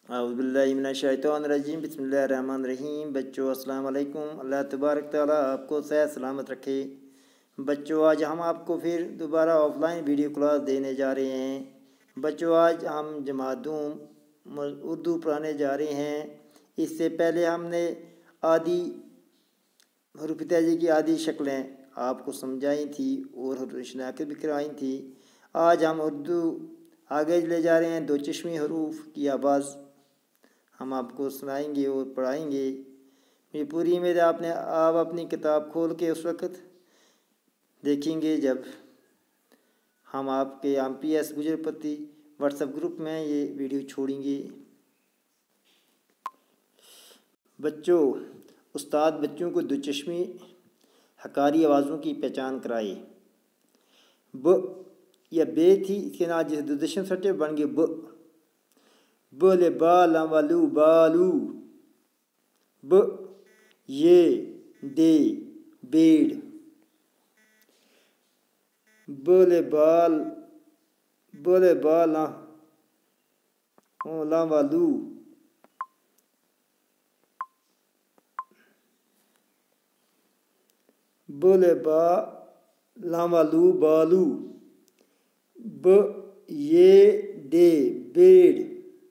औज़ुबिल्लाहिमिनश्शैतानिर्रजीम बिस्मिल्लाहिर्रहमानिर्रहीम। बच्चों अस्सलाम वालेकुम। अल्लाह तबारक तआला आपको सेहत सलामत रखे। बच्चों आज हम आपको फिर दोबारा ऑफलाइन वीडियो क्लास देने जा रहे हैं। बच्चों आज हम जमातूम उर्दू पढ़ाने जा रहे हैं। इससे पहले हमने आदि हुरूफ तहजी की आदि शक्लें आपको समझाई थी और शनाख्त भी करवाई थी। आज हम उर्दू आगे ले जा रहे हैं। दो चश्मी हरूफ की आवाज़ हम आपको सुनाएंगे और पढ़ाएंगे। ये पूरी उम्मीद है आप अपनी किताब खोल के उस वक़्त देखेंगे जब हम आपके MPS गुजरपति व्हाट्सएप ग्रुप में ये वीडियो छोड़ेंगे। बच्चों उस्ताद बच्चों को दो चश्मी हकारी आवाज़ों की पहचान कराए। ब या बे थी, इसके नाम जिसे दो दशम सटे बन गए ब। बोले बाला वालू बालू। ब ये दे बेड़। बोले बाला ला वालू। बोले बा ला वालू बालू। ब ये दे बेड़।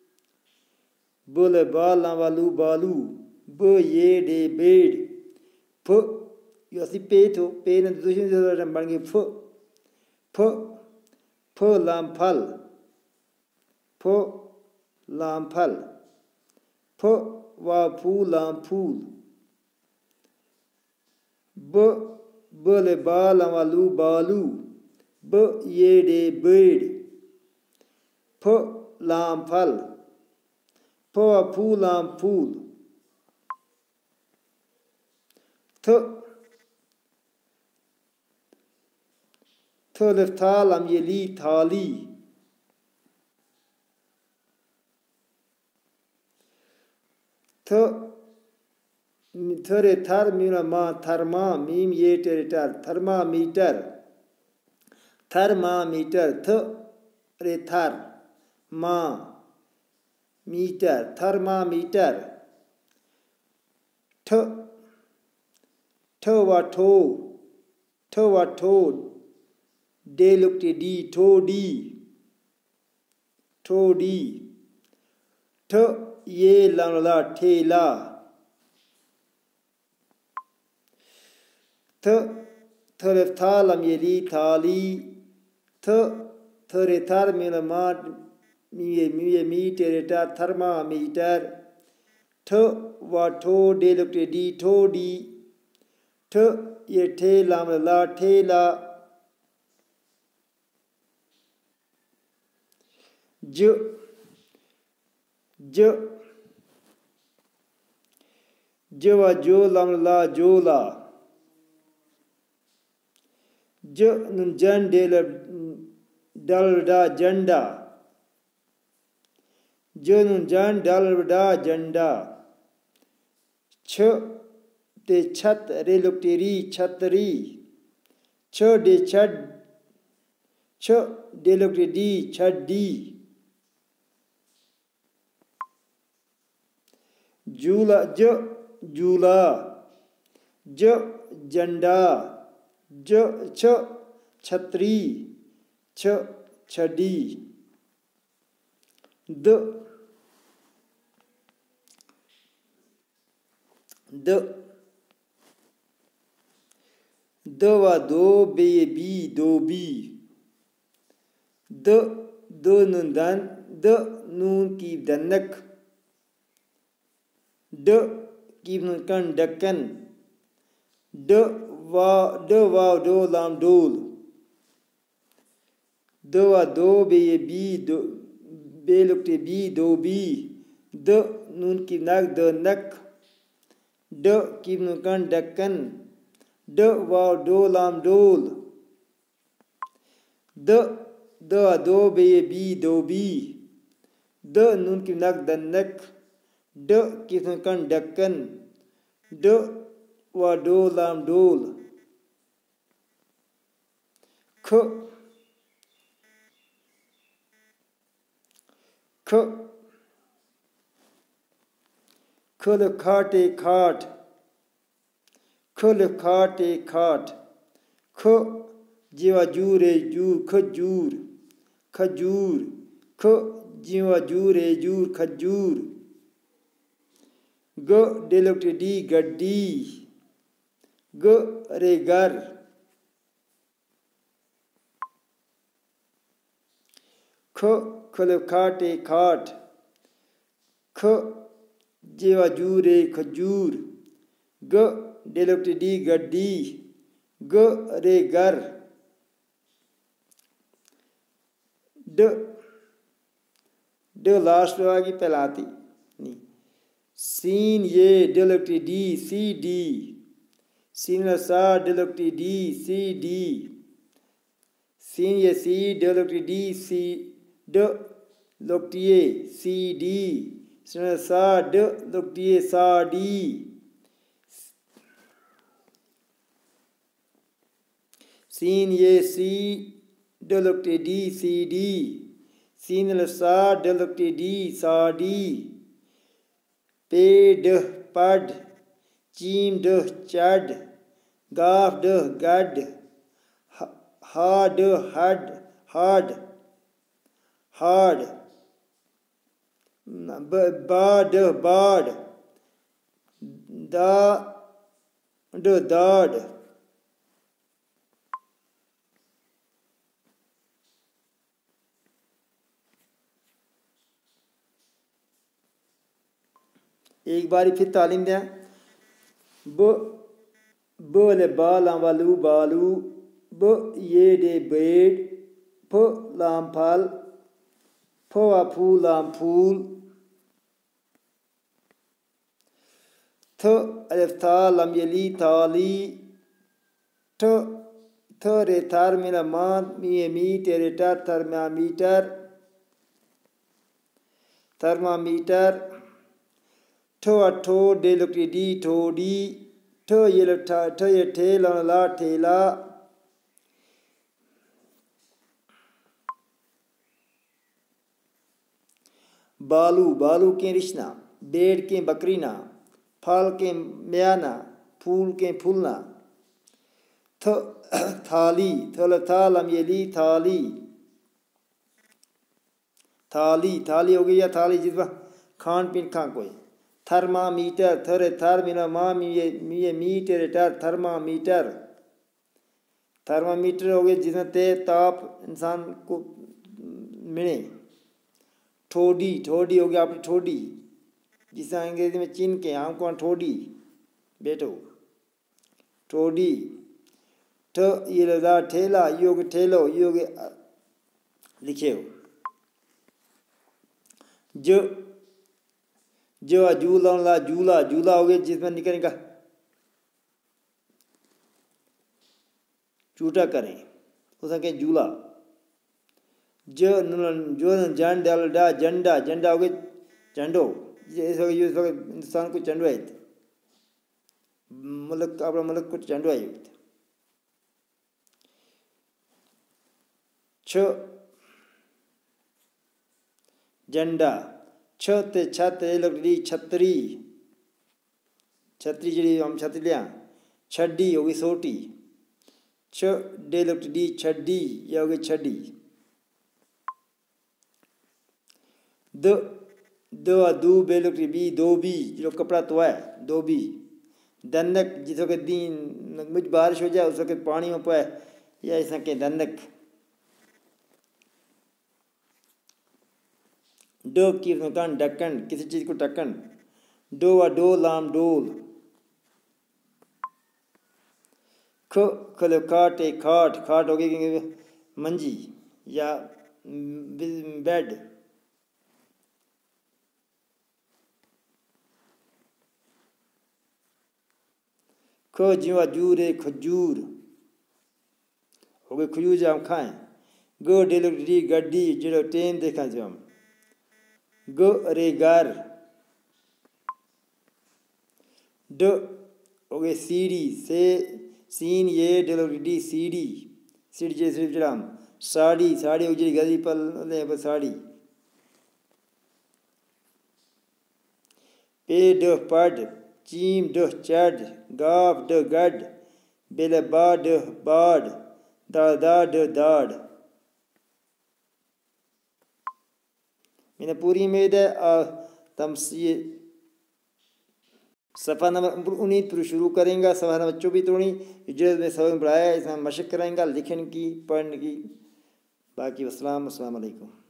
बोले बाला वालू बालू। ब ये डे बेड़। फ यो असी पे थो, पे ने दूसरी बन गई फ। फ लाम फल। फ लाम फल। फ वा फू लाम फूल। बोले बाला वालू बालू। ब ये डे बेड़। फ लाम फल। फ वा फू लाम फूल। थ लिफ था लाम ये ली थाली। थरे थर मीरा माँ थर्मा मीम ये टेरे टर थर्मामीटर। थर्मामीटर। थ रे थर माँ मीटर थर्मामीटर। ठ वा ठो डे लुकटे डी ठोडी। ठ ये लामला ठेला। थरे था लम ये ली थाली। थरे थर मेरा माँ मी टेरे टा थर्मामीटर। ठ वा ठो डे लुकटे डी ठोडी। ठ ये ठेला ला ठेला। ज वा जो लाम ला जोला। ज नुन जन डल डा झंडा। ज नुन जन डल डा झंडा। छ ते छत रे लुकटेरी छतरी। छ डे छड छ डे लुकटे डी छड्डी। झूला झूला। झंडा। छ छतरी। छड़ी। द वा दो बे बी दोबी। दो नून दन द नून की दनक। ड की नून कन डक्कन। ड वा डो लाम डोल। द वा दो बे बी बे लुकटे बी दोबी। द नून की नक द नक। ड की नून कन डक्कन। ड वा डो लाम डोल। द वा दो बे बी दोबी। द नून की नक द नक। ड की नून कन डक्कन। ड वा डो लाम डोल। ख ख खुल खाटे खाट, खुल खाटे खाट। ख जीवा जूरे जूर खजूर, खजूर। ख जीवा जूरे जूर खजूर। ग डेलुक्टी डी गड्डी, ग रे घर। ख खुल खाटे खाट। ख जीवा जूरे खजूर। ग डेलुक्टी डी गड्डी, ग रे घर। ड ड लास्ट में आ गई, पहला आती नहीं। सीन ये डेलुक्टी डी सी डी, सीन सा डेलुक्टी डी सी डी। सीन ये सी डेलुक्टी डी सी ड लुक्टिए सी डी। सीन सा ड लुक्टिए सा डी। सीन ये सी डेलुक्टी डी सी डी। सीन सा डेलुक्टी डी सा डी। पे ड पड, चीम ड चड, गाफ ड गड, हा ड हड हाड हाड। बा ड बाड, दा ड दाड। एक बारी फिर तालीम दें। ब ले बाला वालू बालू। ब ये डे बेड। फ लाम फल। फ वा फूल लाम फूल। थ अलिफ था लम यली थाली। ठ थ रे थर मेरा मान मिये मी तेरे टर थर्मामीटर, थर्मामीटर। ठो ठो डेलुक्टी डी ठोडी। ठ ये ठेला ला ठेला। बालू बालू के रिश्ना, बेड़ के बकरीना, फल के म्याना, फूल के फूलना। थ थाली थल थालम यली थाली, थाली थाली हो गई या थाली जिसमें खान पीन खा कोई। थर्मामीटर थरे थर मिला माँ मिये मीटर टर थर्मामीटर। थर्मामीटर हो गए जिसमें तेज ताप इंसान को मिले। ठोडी ठोडी हो गया आपकी ठोडी, जिसे अंग्रेजी में चिन के आम को ठोडी बेटो ठोडी। ठ ये लगा ठेला, योग ठेलो योग लिखे हो। जो झूला ला झूला, झूला हो गया जिसमें निकल निकल चूटा करें उसे कहें झूला। जो झंडा डा झंडा, झंडा हो गया झंडो। इस वक्त इंसान को झंडो है, मतलब अपना मतलब कुछ झंडो है। छ झंडा। छत छत लकड़ी छतरी, छतरी जी हम छतरी लिया। छड्डी हो गई सोटी। छ डे लकड़ी छड्डी, यह हो गई छड्डी। दू बे लकड़ी बी धोबी, जो कपड़ा तो है धोबी। दंदक जिस वक्त दिन मुझ बारिश हो जाए उस वक्त पानी में पाए या ऐसा के दंदक। डो की मकान ढक्कन, किसी चीज को ढक्कन। डो व डो लाम डोल। ख खल खाटे खाट, खाट हो गई मंजी या बेड। ख जीवा जूरे खजूर हो गए खजूर जो हम खाएं। ग डेली गड्डी जो ट्रेन देखा जो हम। ग रे घर। ड हो गए सीढ़ी से, सीन ये डेली सीढ़ी, सीढ़ी जे सिर्फ जरा हम। साड़ी साड़ी हो जी गली पर साड़ी। पे ड पड, चीम ड चड, गाफ ड गड, बेल बा ड बाड, दा ड दाड़। मैंने पूरी उम्मीद है तम ये सफ़ा नंबर 19 पर शुरू करेंगे। सफ़ा नंबर 24 तोड़ी जो में सबक बढ़ाया इसमें मशक कराएंगा लिखने की पढ़ने की। बाकी अस्सलाम वालेकुम।